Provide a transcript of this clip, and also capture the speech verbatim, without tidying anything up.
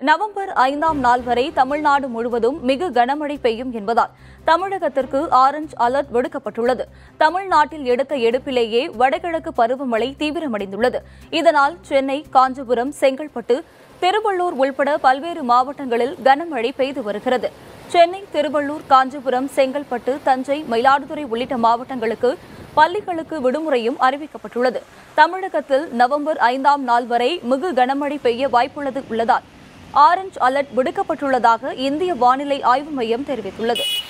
November ஐந்தாம் நாள் வரை தமிழ்நாடு முழுவதும் மிக கனமழை பெய்யும் என்பதால் தமிழகத்திற்கு ஆரஞ்ச் அலர்ட் விடுக்கப்பட்டுள்ளது. தமிழ்நாட்டில் எடுத்த எடுப்பிலேயே வடகிழக்கு பருவமழை தீவிரமடைந்துள்ளது. இதனால் சென்னை, காஞ்சிபுரம், செங்கல்பட்டு, திருவள்ளூர் உள்பட பல்வேறு மாவட்டங்களில் கனமழை பெய்து வருகிறது. சென்னை, திருவள்ளூர், காஞ்சிபுரம், செங்கல்பட்டு, தஞ்சை, மயிலாடுதுறை உள்ளிட்ட மாவட்டங்களுக்கு பள்ளிகளுக்கு விடுமுறையும் அறிவிக்கப்பட்டுள்ளது. தமிழகத்தில் நவம்பர் ஐந்தாம் நாள் வரை மிக கனமழை பெய்ய வாய்ப்புள்ளது உள்ளதால் ஆரஞ்ச் அலர்ட் விடுக்கப்பட்டுள்ளதாக இந்திய வானிலை ஆய்வு மையம் தெரிவித்துள்ளது.